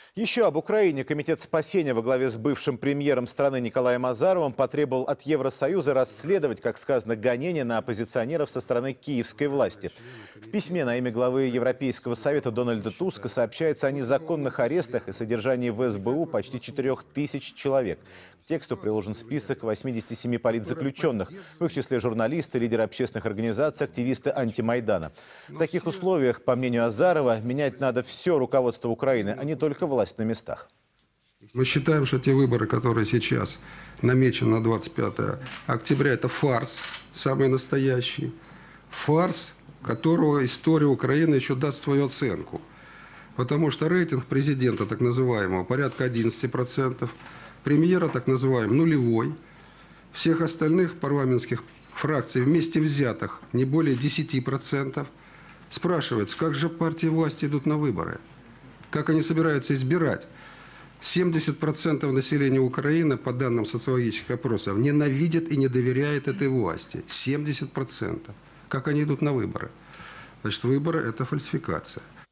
Еще об Украине. Комитет спасения во главе с бывшим премьером страны Николаем Азаровым потребовал от Евросоюза расследовать, как сказано, гонения на оппозиционеров со стороны киевской власти. В письме на имя главы Европейского совета Дональда Туска сообщается о незаконных арестах и содержании в СБУ почти 4000 человек. К тексту приложен список 87 политзаключенных, в их числе журналисты, лидеры общественных организаций, активисты антимайдана. В таких условиях, по мнению Азарова, менять надо все руководство Украины, а не только власть на местах. Мы считаем, что те выборы, которые сейчас намечены на 25 октября, это фарс, самый настоящий. Фарс, которого история Украины еще даст свою оценку. Потому что рейтинг президента, так называемого, порядка 11%, премьера, так называемый, нулевой, всех остальных парламентских фракций вместе взятых не более 10%. Спрашивается, как же партии власти идут на выборы? Как они собираются избирать? 70% населения Украины, по данным социологических опросов, ненавидят и не доверяет этой власти. 70%. Как они идут на выборы? Значит, выборы – это фальсификация.